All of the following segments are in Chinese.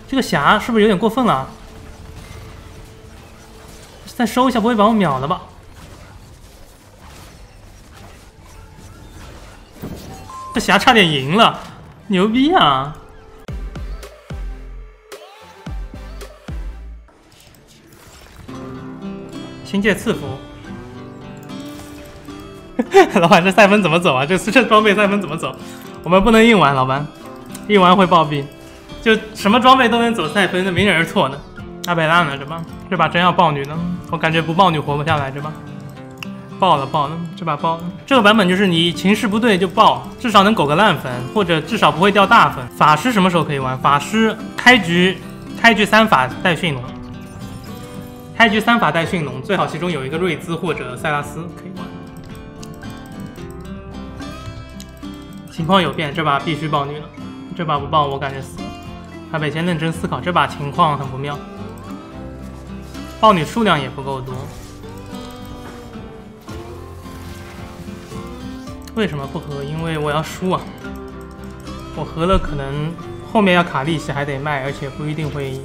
这个霞是不是有点过分了？再收一下不会把我秒了吧？这霞差点赢了，牛逼啊！星界赐福。老板，这赛分怎么走啊？这装备赛分怎么走？我们不能硬玩，老板，硬玩会暴毙。就什么装备都能走赛分，这明显是错的。阿北烂了，这把真要爆女了，我感觉不爆女活不下来，这把爆了，这把爆了。这个版本就是你情势不对就爆，至少能苟个烂分，或者至少不会掉大分。法师什么时候可以玩？法师开局3法带驯龙，开局3法带驯龙，最好其中有一个瑞兹或者塞拉斯可以玩。情况有变，这把必须爆女了，这把不爆我感觉死了。阿北先认真思考，这把情况很不妙，爆女数量也不够多。为什么不合？因为我要输啊！我合了，可能后面要卡利息还得卖，而且不一定会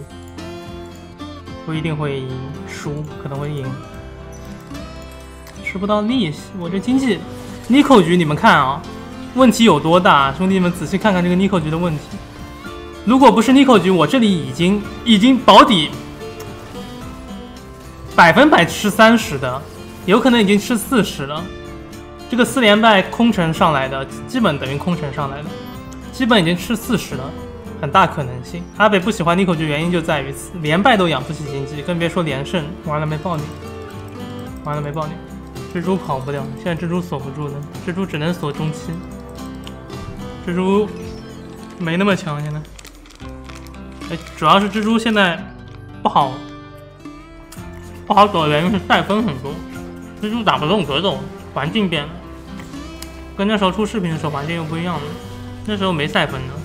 输，可能会赢。吃不到利息，我这经济 Nico 局你们看啊，问题有多大？兄弟们仔细看看这个 Nico 局的问题。如果不是 Nico 局，我这里已经保底100%吃30的，有可能已经吃40了。这个4连败空城上来的，基本等于空城上来的，基本已经吃40了，很大可能性。阿北不喜欢 Nico 局原因就在于此，连败都养不起经济，更别说连胜。完了没爆你，完了没爆你。蜘蛛跑不了，现在蜘蛛锁不住的，蜘蛛只能锁中期，蜘蛛没那么强现在。哎，主要是蜘蛛现在不好走的原因是赛分很多，蜘蛛打不动格斗，环境变了，跟那时候出视频的时候环境又不一样了，那时候没赛分的。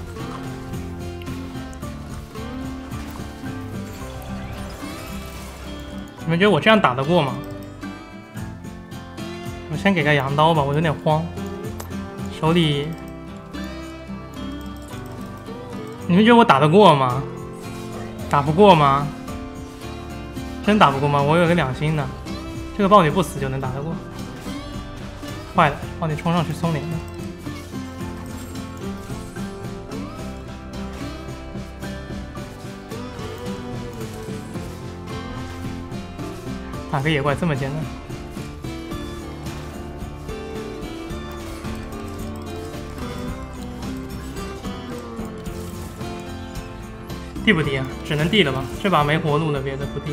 你们觉得我这样打得过吗？我先给个羊刀吧，我有点慌，手里。你们觉得我打得过吗？打不过吗？真打不过吗？我有个良心的，这个豹女不死就能打得过。坏了，豹女冲上去松脸了。打个野怪这么简单？地不地啊？只能地了吧？这把没活路了，别的不地。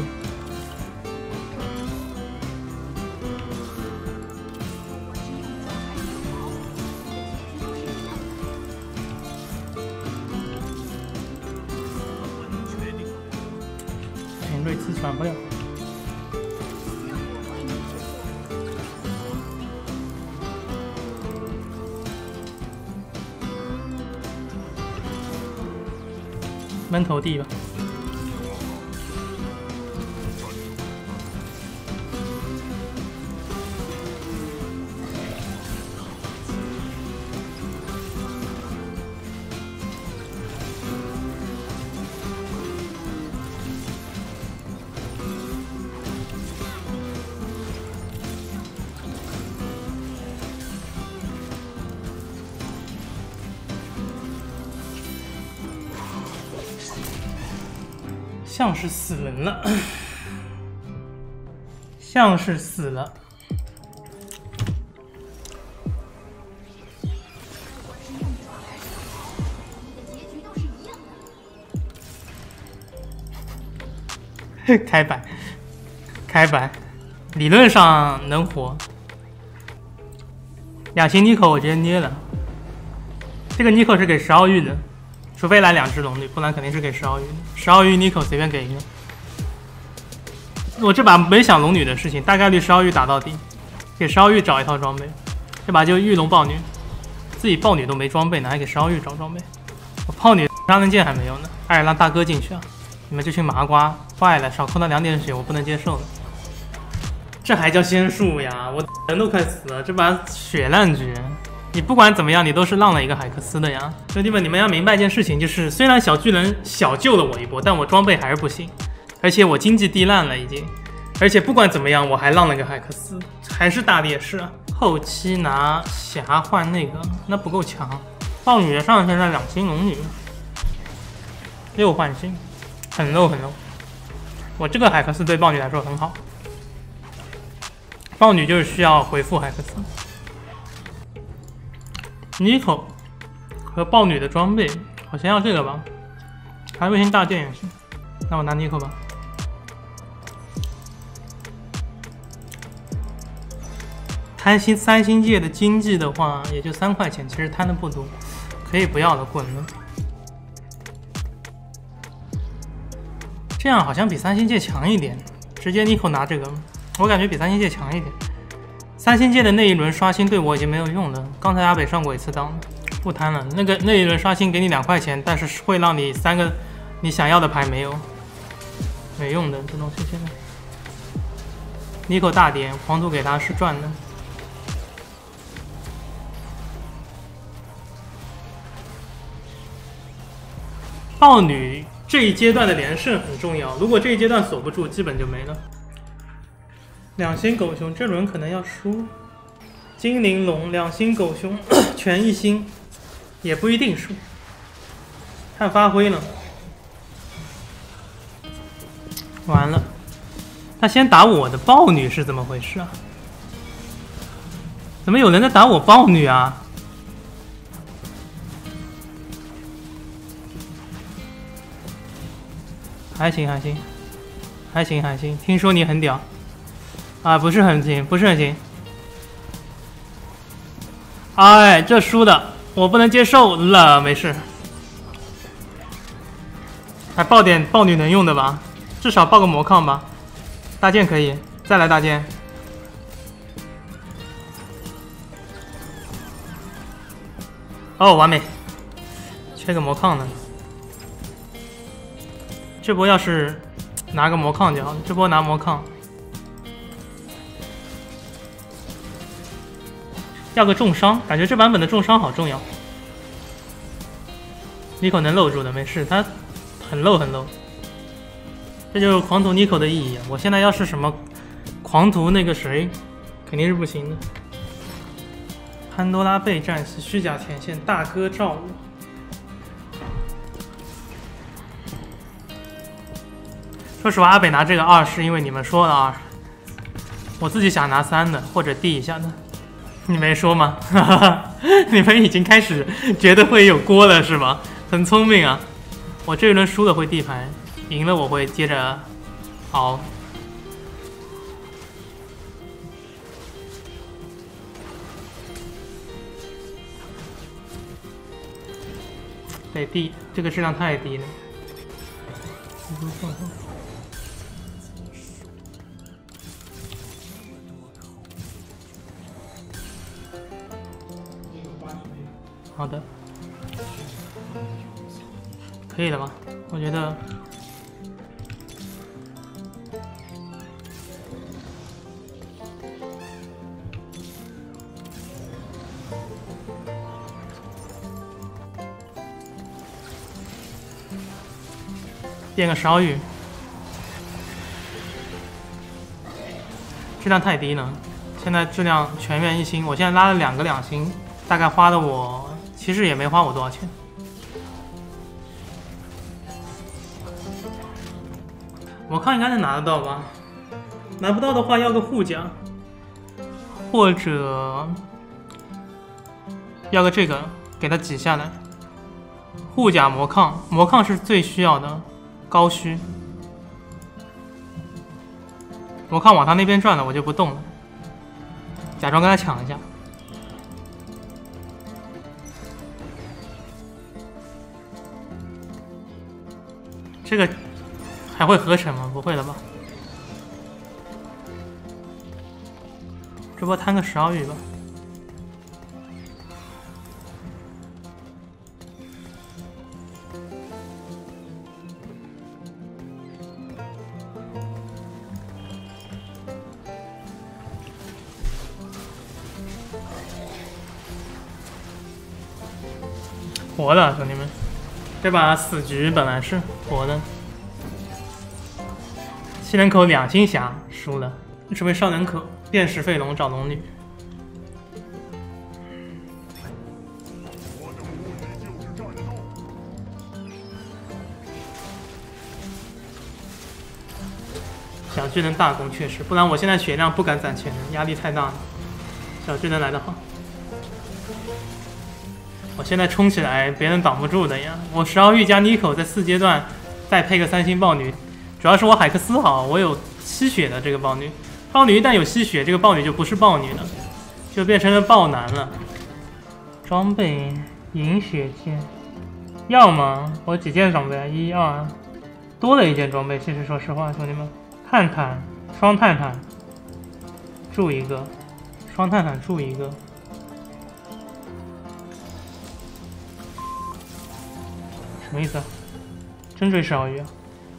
瑞兹传不了。闷头地吧。像是死人了，像是死了。开摆，开摆，理论上能活。2星 Nico 我直接捏了，这个 Nico 是给10奥玉的。除非来2只龙女，不然肯定是给10奥玉。10奥玉 Nico 随便给一个。我这把没想龙女的事情，大概率10奥玉打到底，给10奥玉找一套装备。这把就御龙豹女，自己豹女都没装备呢，还给10奥玉找装备。我豹女杀人剑还没有呢，艾尔拉大哥进去啊！你们这群麻瓜，坏了，少扣那2点血，我不能接受了。这还叫仙术呀？我人都快死了，这把血烂局， 你不管怎么样，你都是浪了一个海克斯的呀，兄弟们，你们要明白一件事情，就是虽然小巨人小救了我一波，但我装备还是不行，而且我经济低烂了已经，而且不管怎么样，我还浪了个海克斯，还是大劣势啊。后期拿霞换那个，那不够强。豹女的上现在2星龙女，6换星，很 low 很 low。我这个海克斯对豹女来说很好，豹女就是需要回复海克斯。妮可和豹女的装备好像要这个吧，还卫星大剑也行，那我拿妮可吧。贪心3星界的经济的话，也就3块钱，其实贪的不多，可以不要了，滚了。这样好像比3星界强一点，直接妮可拿这个，我感觉比3星界强一点。3星界的那一轮刷新对我已经没有用了，刚才阿北上过一次当，不贪了。那一轮刷新给你2块钱，但是会让你3个你想要的牌没有，没用的这东西现在。妮可大点，狂徒给他是赚的。豹女这一阶段的连胜很重要，如果这一阶段锁不住，基本就没了。2星狗熊这轮可能要输，精灵龙2星狗熊全1星，也不一定输，看发挥了。完了，他先打我的豹女是怎么回事啊？怎么有人在打我豹女啊？还行还行还行还行，听说你很屌啊？不是很行，不是很行。哎，这输的我不能接受了，没事。还爆点豹女能用的吧？至少爆个魔抗吧。大剑可以，再来大剑。哦，完美，缺个魔抗呢。这波要是拿个魔抗就好了，这波拿魔抗，要个重伤，感觉这版本的重伤好重要。妮可能漏住的，没事，他很漏很漏。这就是狂徒妮可的意义啊！我现在要是什么狂徒那个谁，肯定是不行的。潘多拉贝战士虚假前线，大哥照我。说实话，阿北拿这个2是因为你们说了2，我自己想拿3的或者 D 一下的，你没说吗？你们已经开始觉得会有锅了是吧？很聪明啊！我这一轮输了会 D 牌，赢了我会接着熬。得 D， 这个质量太低了。好的，可以了吧？我觉得变个烧鱼，质量太低了。现在质量全员1星，我现在拉了2个2星，大概花的我其实也没花我多少钱。我看应该能拿得到吧？拿不到的话要个护甲，或者要个这个给它挤下来。护甲魔抗，魔抗是最需要的，高需。魔抗往他那边转了，我就不动了，假装跟他抢一下。这个还会合成吗？不会了吧？这波摊个12羽吧。 活的，兄弟们，这把死局本来是活的。7人口2星侠输了，是为少人口辨识废龙找龙女。小巨人大攻确实，不然我现在血量不敢攒钱，压力太大了。小巨人来得好。我现在冲起来，别人挡不住的呀！我12玉加妮可在4阶段，再配个3星豹女，主要是我海克斯好，我有吸血的这个豹女。豹女一旦有吸血，这个豹女就不是豹女了，就变成了豹男了。装备银血剑，要吗？我几件装备啊？1、2，多了一件装备。其实说实话，兄弟们，探探双探探，住一个，双探探住一个。什么意思啊？真追12玉啊？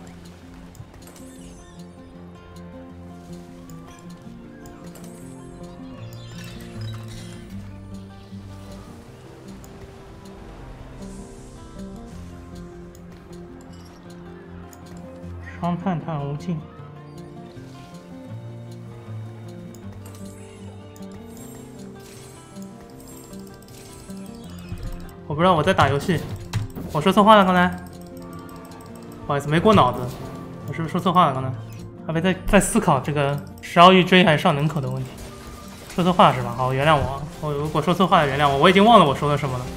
双探探无尽。我不知道我在打游戏。我说错话了，刚才，不好意思，没过脑子，我是不是说错话了？刚才，阿贝在思考这个12玉追还是上人口的问题，说错话是吧？好，原谅我，我如果说错话，原谅我，我已经忘了我说了什么了，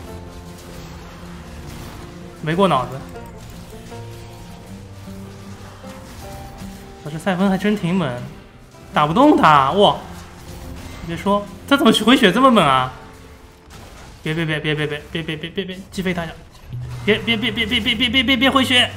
没过脑子。可是赛芬还真挺猛，打不动他，哇！别说他怎么回血这么猛啊？别，击飞他呀！别回血！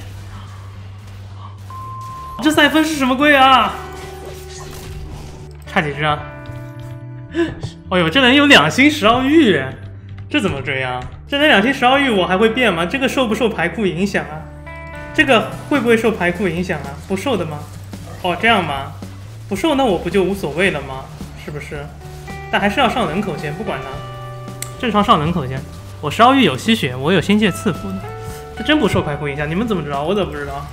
这赛芬是什么鬼啊？差几只啊？哎呦，这人有2星12玉，这怎么追啊？这人2星12玉我还会变吗？这个受不受牌库影响啊？这个会不会受牌库影响啊？不受的吗？哦，这样吗？不受那我不就无所谓了吗？是不是？但还是要上人口先，不管他，正常上人口先。我12玉有吸血，我有星界赐福的，这真不受牌库影响。你们怎么知道？我怎么不知道？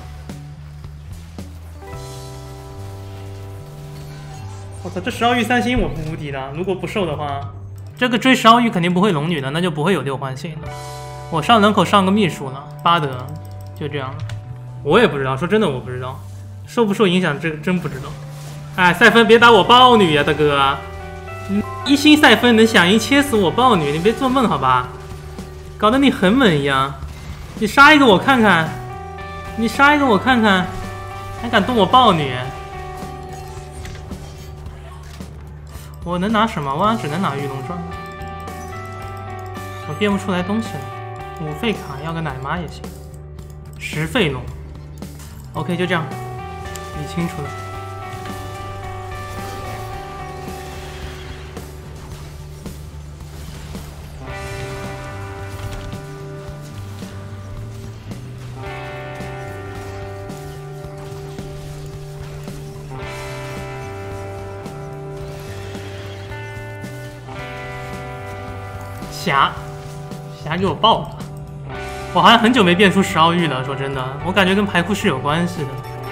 我操，这12玉3星我不无敌的。如果不受的话，这个追12玉肯定不会龙女的，那就不会有6环性了。我上人口上个秘书了，巴德，就这样了。我也不知道，说真的我不知道，受不受影响这个真不知道。哎，赛芬别打我豹女呀，大哥！1星赛芬能响应切死我豹女，你别做梦好吧？搞得你很猛一样，你杀一个我看看，你杀一个我看看，还敢动我豹女？我能拿什么？我好像只能拿御龙传，我变不出来东西了。5费卡要个奶妈也行，10费龙。OK， 就这样，理清楚了。霞给我爆了！我好像很久没变出12玉了，说真的，我感觉跟牌库是有关系的，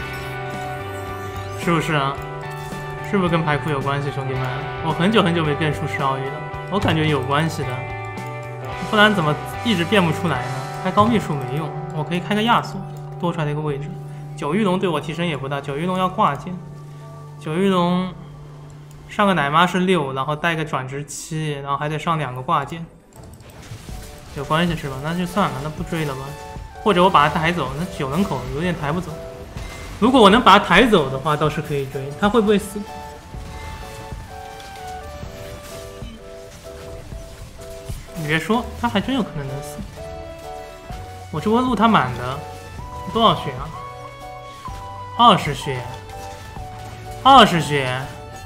是不是啊？是不是跟牌库有关系，兄弟们？我很久没变出12玉了，我感觉有关系的，不然怎么一直变不出来呢？开高秘术没用，我可以开个亚索，多出来的一个位置。9玉龙对我提升也不大，9玉龙要挂件，9玉龙上个奶妈是6，然后带个转职7，然后还得上2个挂件。有关系是吧？那就算了，那不追了吧。或者我把他抬走，那9人口有点抬不走。如果我能把他抬走的话，倒是可以追。他会不会死？你别说，他还真有可能能死。我这波路他满的，多少血啊？20血，20血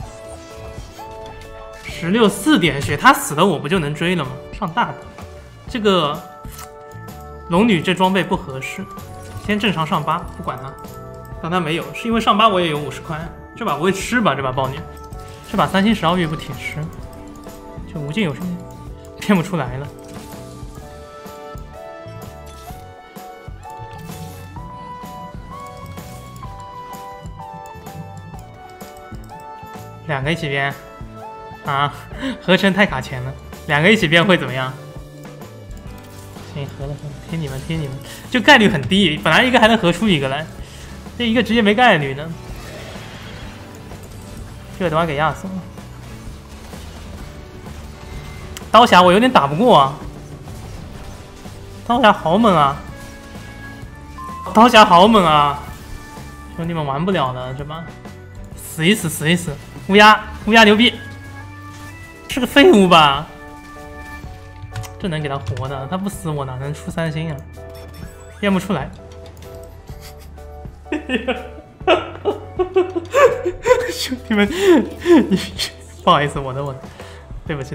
，16 4点血，他死了我不就能追了吗？上大的。这个龙女这装备不合适，先正常上8，不管它。当它没有，是因为上8我也有50块，这把不会吃吧？这把豹女，这把3星12玉不铁吃，就无尽有什么变不出来了。 两个一起变啊，合成太卡钱了，两个一起变会怎么样？行，合了，听你们，就概率很低，本来一个还能合出一个来，这一个直接没概率呢。这个等会给压死了。刀侠我有点打不过啊，刀侠好猛啊！刀侠好猛啊！兄弟们玩不了了，这把死一死！乌鸦牛逼，是个废物吧？这能给他活的，他不死我哪能出3星啊？验不出来。兄弟们，不好意思，我的，对不起。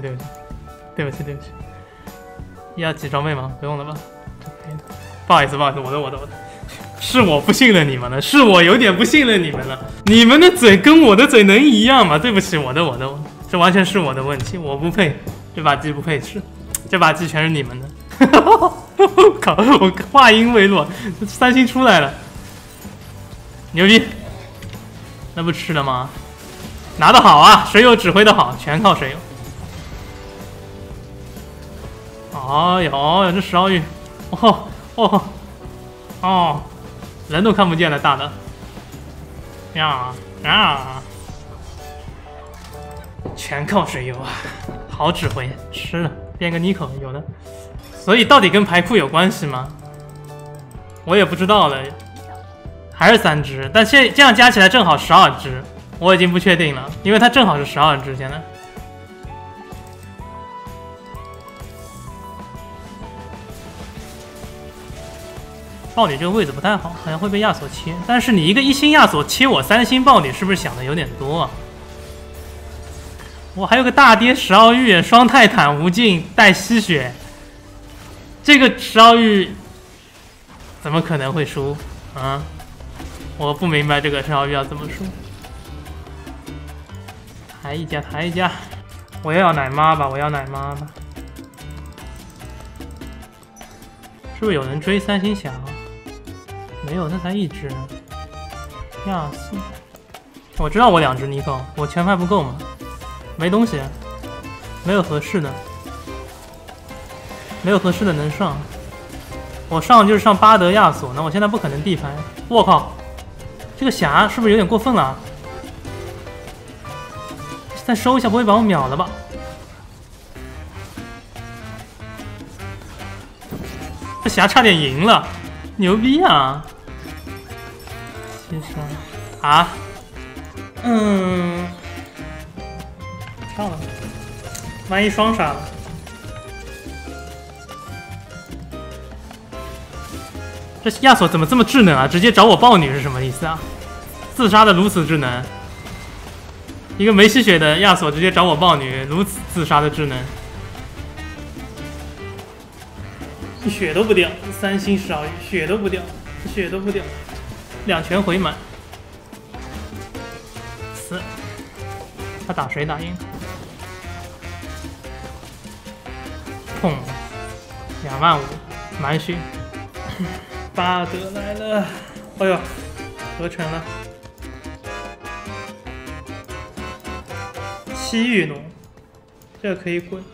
要几装备吗？不用了吧？不好意思，我的，是我不信任你们了，是我有点不信任你们了。你们的嘴跟我的嘴能一样吗？对不起，我的，这完全是我的问题，我不配，这把鸡不配吃，这把鸡全是你们的。靠！我话音未落，3星出来了，牛逼！那不吃了吗？拿得好啊，水友指挥的好，全靠水友。哦哟，这12玉，哦，人都看不见了，大的，呀，全靠水友啊，好指挥，吃了，变个妮可有的，所以到底跟牌库有关系吗？我也不知道了，还是3只，但这样加起来正好12只，我已经不确定了，因为它正好是12只现在。豹女这个位置不太好，好像会被亚索切。但是你一个1星亚索切我3星豹女，是不是想的有点多啊？我还有个大爹12玉，双泰坦无尽带吸血，这个12玉怎么可能会输啊？我不明白这个12玉要怎么输。抬一家，我要奶妈吧，是不是有人追3星侠啊？没有，那才1只。亚索，我知道我2只妮可，我全牌不够嘛，没东西，没有合适的能上。我上就是上巴德亚索，那我现在不可能地牌。我靠，这个侠是不是有点过分了？再收一下不会把我秒了吧？这侠差点赢了，牛逼啊！其实啊，上了，万一双杀了，这亚索怎么这么智能啊？直接找我豹女是什么意思啊？自杀的如此智能，一个没吸血的亚索直接找我豹女，如此自杀的智能。血都不掉，3星12玉，血都不掉，2拳回满，死！他打谁打赢？砰！25000满血，巴德来了！哎呦，合成了7玉弩，这可以滚。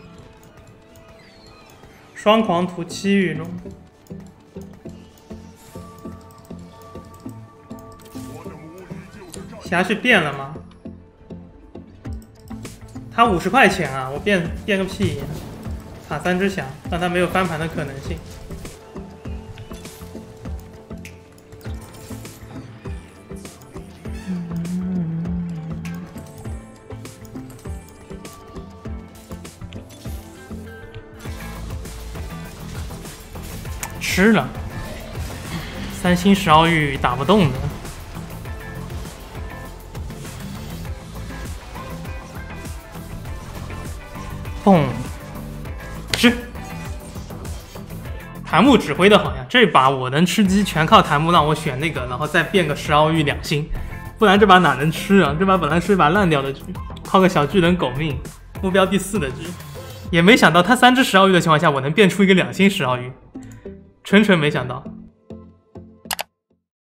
双狂徒7玉弩，侠是变了吗？他50块钱啊，我变个屁！卡3只侠，让他没有翻盘的可能性。吃了，3星12玉打不动的。砰！吃！檀木指挥的好呀，这把我能吃鸡，全靠檀木让我选那个，然后再变个12玉2星，不然这把哪能吃啊？这把本来是一把烂掉的局，靠个小巨人狗命，目标第4的局，也没想到他3只12玉的情况下，我能变出一个2星12玉。纯没想到。